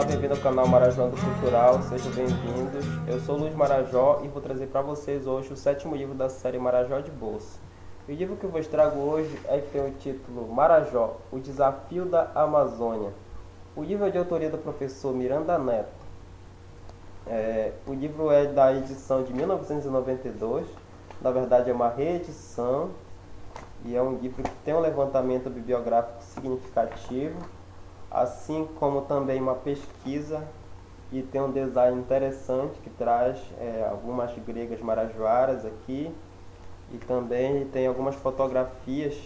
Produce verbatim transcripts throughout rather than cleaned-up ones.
bem-vindo ao canal Marajoando Cultural, sejam bem-vindos. Eu sou Luiz Marajó e vou trazer para vocês hoje o sétimo livro da série Marajó de Bolsa. O livro que eu vos trago hoje é que tem o título Marajó, o Desafio da Amazônia. O livro é de autoria do professor Miranda Neto. É, o livro é da edição de mil novecentos e noventa e dois, na verdade é uma reedição, e é um livro que tem um levantamento bibliográfico significativo, assim como também uma pesquisa, e tem um design interessante que traz é, algumas gregas marajoaras aqui, e também tem algumas fotografias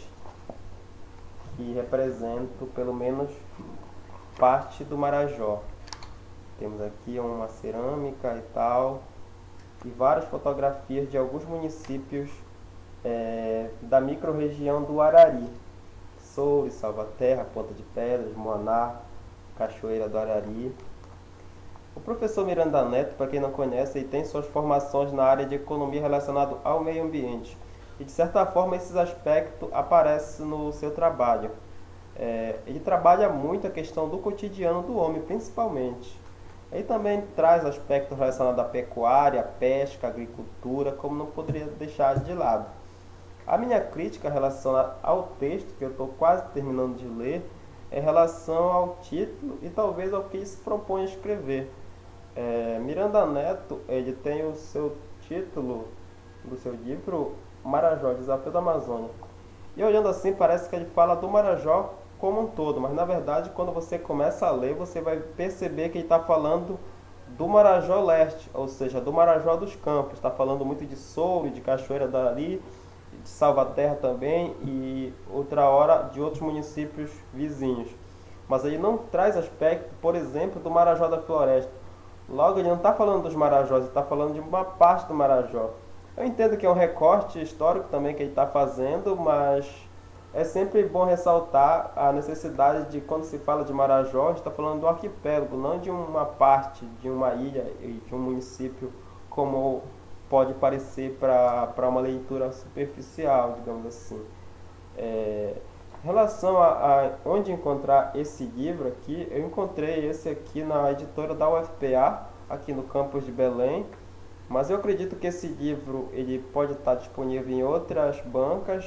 que representam pelo menos parte do Marajó. Temos aqui uma cerâmica e tal, e várias fotografias de alguns municípios é, da microrregião do Arari. Soure, Salvaterra, Ponta de Pedras, Moaná, Cachoeira do Arari. O professor Miranda Neto, para quem não conhece, ele tem suas formações na área de economia relacionada ao meio ambiente. E de certa forma esses aspectos aparecem no seu trabalho. É, ele trabalha muito a questão do cotidiano do homem, principalmente. Ele também traz aspectos relacionados à pecuária, à pesca, à agricultura, como não poderia deixar de lado. A minha crítica relacionada ao texto, que eu estou quase terminando de ler, é em relação ao título e talvez ao que ele se propõe a escrever. É, Miranda Neto, ele tem o seu título do seu livro Marajó, Desafio da Amazônia. E olhando assim, parece que ele fala do Marajó como um todo, mas na verdade, quando você começa a ler, você vai perceber que ele está falando do Marajó Leste, ou seja, do Marajó dos Campos. Está falando muito de Soure, de Cachoeira do Arari, de Salvaterra também, e outra hora de outros municípios vizinhos. Mas ele não traz aspecto, por exemplo, do Marajó da Floresta. Logo, ele não está falando dos Marajós, ele está falando de uma parte do Marajó. Eu entendo que é um recorte histórico também que ele está fazendo, mas é sempre bom ressaltar a necessidade de, quando se fala de Marajó, está falando do arquipélago, não de uma parte, de uma ilha e de um município, como pode parecer para uma leitura superficial, digamos assim. É, em relação a, a onde encontrar esse livro aqui, eu encontrei esse aqui na editora da U F P A, aqui no campus de Belém, mas eu acredito que esse livro ele pode estar disponível em outras bancas,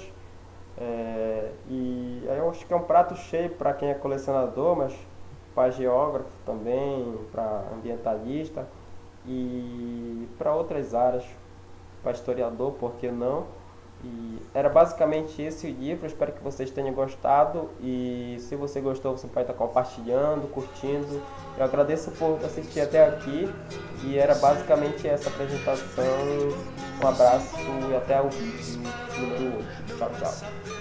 é, e eu acho que é um prato cheio para quem é colecionador, mas para geógrafo também, para ambientalista e para outras áreas, para historiador, por que não? E era basicamente esse o livro. Espero que vocês tenham gostado, e se você gostou, você pode estar compartilhando, curtindo. Eu agradeço por assistir até aqui, e era basicamente essa apresentação. Um abraço e até o vídeo número oito. Tchau, tchau.